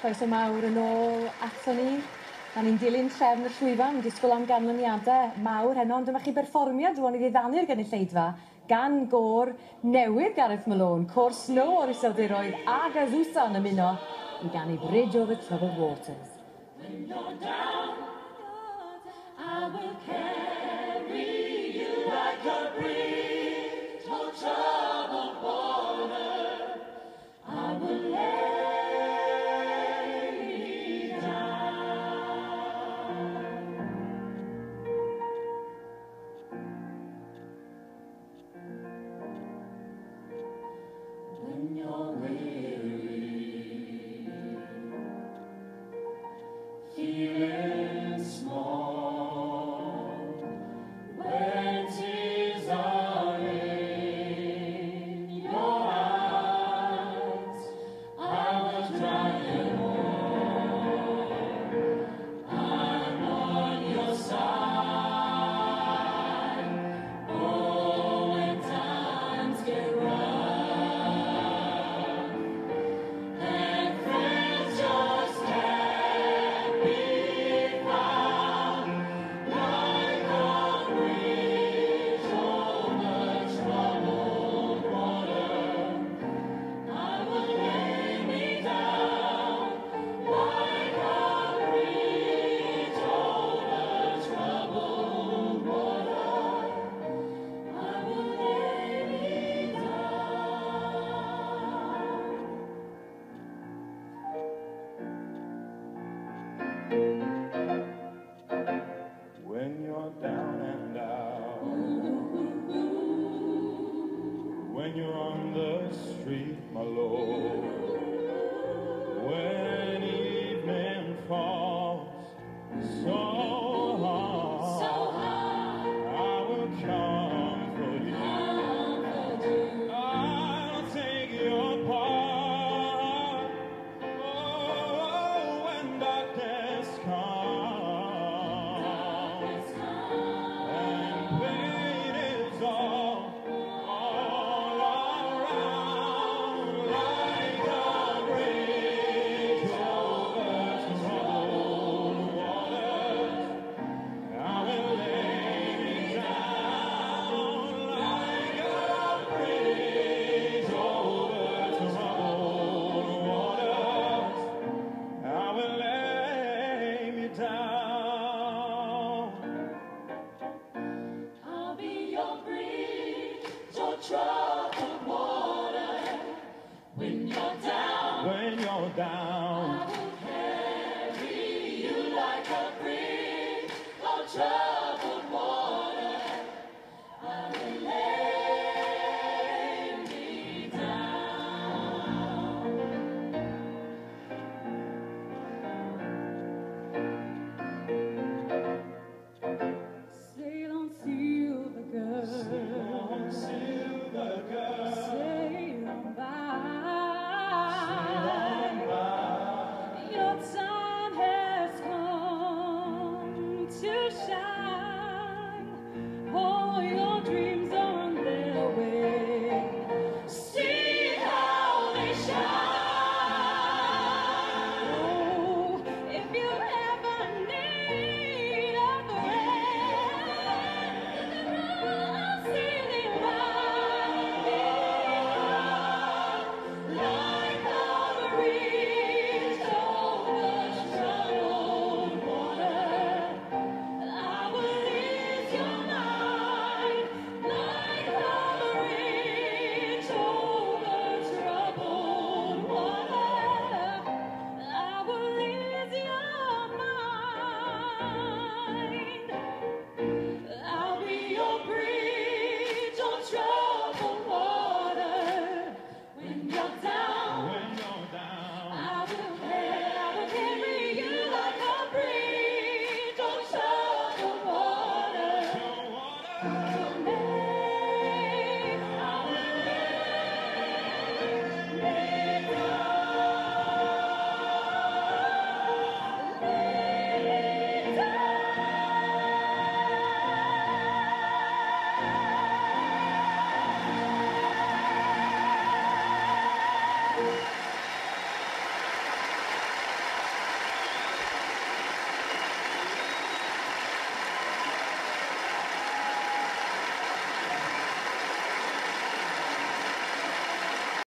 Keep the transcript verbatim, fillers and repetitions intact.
Croeso mawr yn ôl ato ni. Da ni'n dilyn trefn y llwyfan, disgwyl am ganlyniadau mawr heno, ond dyma chi berfformiad rwan i ddiddanu'r gynulleidfa gan gôr newydd Gareth Malone, cwr snow o'r iseldiroedd a Gazusan ymuno i ganu Bridge Over Troubled Waters. When you're down, I will carry you like a bridge over troubled water. I will lay me down. When you're weary, feeling small, when tears are in your eyes, I will dry them all. I'm on your side. Oh, when times get rough and friends just can't be found, like a bridge over troubled water, I will lay me down. Like a bridge over troubled water, I will lay me down. When you're down and out, when you're on the street, my Lord, when evening falls so hard, I will comfort you. I'll take your part. Oh, when darkness comes and pain is all, all around, like a bridge over troubled waters, I will lay me down. Like a bridge over troubled waters, I will lay me down. I'll be your bridge over troubled water when you're down. When you're down.